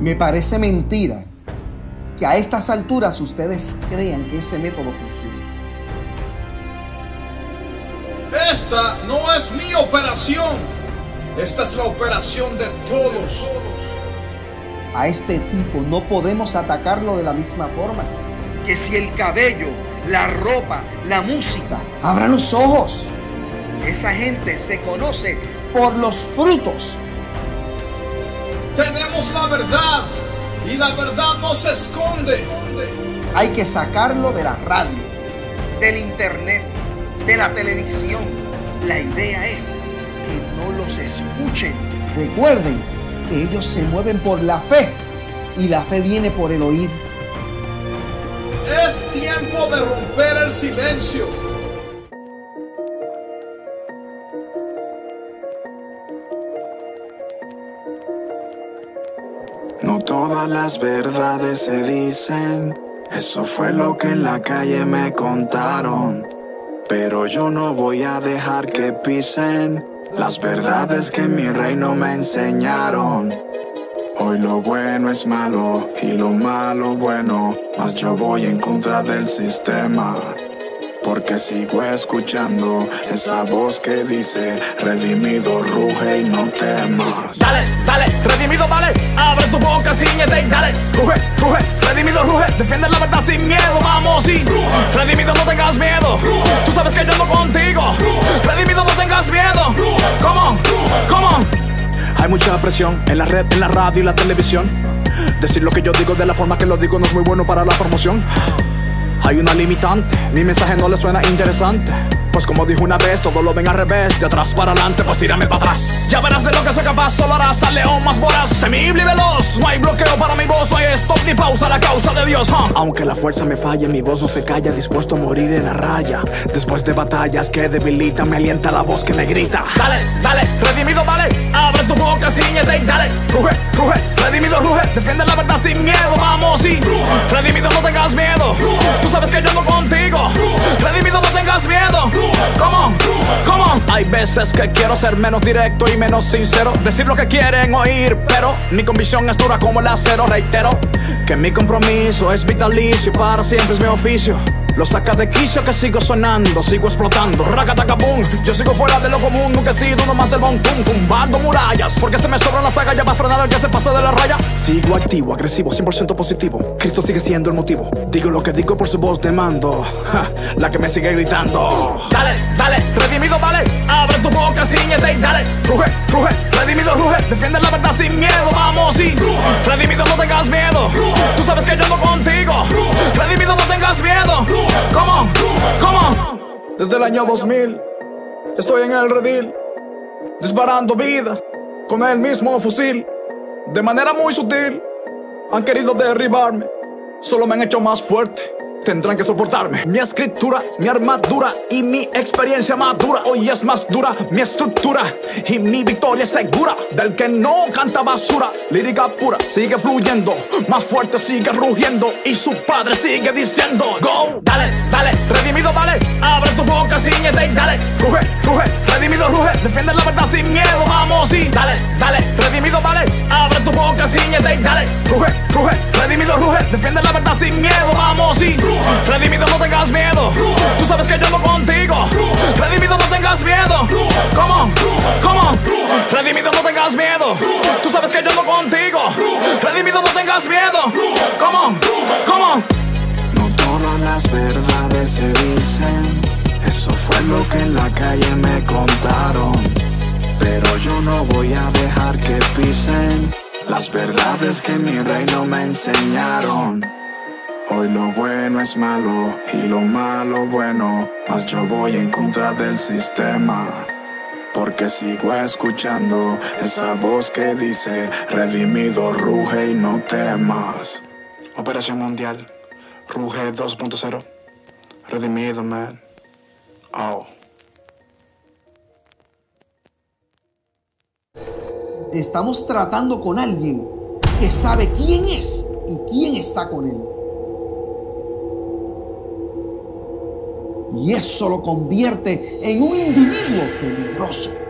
Me parece mentira que a estas alturas ustedes crean que ese método funciona. Esta no es mi operación. Esta es la operación de todos. A este tipo no podemos atacarlo de la misma forma. Que si el cabello, la ropa, la música, abran los ojos. Esa gente se conoce por los frutos. Tenemos la verdad y la verdad no se esconde. Hay que sacarlo de la radio, del internet, de la televisión. La idea es que no los escuchen. Recuerden que ellos se mueven por la fe y la fe viene por el oír. Es tiempo de romper el silencio. No todas las verdades se dicen, eso fue lo que en la calle me contaron. Pero yo no voy a dejar que pisen las verdades que en mi reino me enseñaron. Hoy lo bueno es malo y lo malo bueno, mas yo voy en contra del sistema. Porque sigo escuchando esa voz que dice: redimido ruge y no temas. Dale, dale, redimido vale, abre tu boca, ciñete y dale. Ruge, ruge, redimido ruge, defiende la verdad sin miedo, vamos y redimido no tengas miedo. Tú sabes que yo ando contigo. Redimido no tengas miedo. Come on, come on. Hay mucha presión en la red, en la radio y la televisión. Decir lo que yo digo de la forma que lo digo no es muy bueno para la promoción. Hay una limitante, mi mensaje no le suena interesante. Pues como dijo una vez, todo lo ven al revés, de atrás para adelante, pues tírame para atrás. Ya verás de lo que soy capaz, solo harás al león más voraz, temible y veloz. No hay bloqueo para mi voz, no hay stop ni pausa, la causa de Dios. Aunque la fuerza me falle, mi voz no se calla, dispuesto a morir en la raya. Después de batallas que debilitan, me alienta la voz que me grita. Dale, dale, redimido vale, abre tu boca, ciñete y dale. Ruge, ruge, redimido ruge, defiende la verdad sin miedo, vamos y redimido no tengas miedo. Tú sabes que yo ando contigo. Redimido no tengas miedo. Come on, come on. Hay veces que quiero ser menos directo y menos sincero, decir lo que quieren oír, pero mi convicción es dura como el acero. Reitero que mi compromiso es vitalicio, para siempre es mi oficio. Lo saca de quicio que sigo sonando, sigo explotando, racatacabum. Yo sigo fuera de lo común, nunca he sido uno más del montón, tumbando murallas, porque se me sobran las agallas para frenar al que se pasa de la raya. Sigo activo, agresivo, 100% positivo. Cristo sigue siendo el motivo. Digo lo que digo por su voz de mando, la que me sigue gritando. Dale, dale, redimido vale, abre tu boca, ciñete y dale. Ruge, ruge, redimido ruge, defiende la verdad sin miedo, vamos y redimido no tengas miedo. Tú sabes que yo ando contigo. Redimido no tengas miedo. Come on, come on. Desde el año 2000 estoy en el redil, disparando vida con el mismo fusil. De manera muy sutil han querido derribarme, solo me han hecho más fuerte. Tendrán que soportarme. Mi escritura, mi armadura y mi experiencia madura. Hoy es más dura mi estructura y mi victoria es segura. Del que no canta basura, lírica pura sigue fluyendo, más fuerte sigue rugiendo y su padre sigue diciendo: go, dale, dale, redimido vale, abre tu boca, ciñete y dale. Ruge, ruge, redimido ruge, defiende la verdad sin miedo, vamos y dale, dale, redimido vale, abre tu boca, ciñete y dale. Ruge, ruge, redimido ruge, defiende la verdad sin miedo, vamos y redimido no tengas miedo. Tú sabes que yo ando contigo. Redimido no tengas miedo. Come on, come on. Redimido no tengas miedo. Tú sabes que yo ando contigo. Redimido no tengas miedo. Come on, come on. No todas las verdades se dicen, eso fue lo que en la calle me contaron. Pero yo no voy a dejar que pisen las verdades que en mi reino me enseñaron. Hoy lo bueno es malo y lo malo bueno, mas yo voy en contra del sistema. Porque sigo escuchando esa voz que dice: redimido ruge y no temas. Operación Mundial, Ruge 2.0, redimido, man. Oh. Estamos tratando con alguien que sabe quién es y quién está con él. Y eso lo convierte en un individuo peligroso.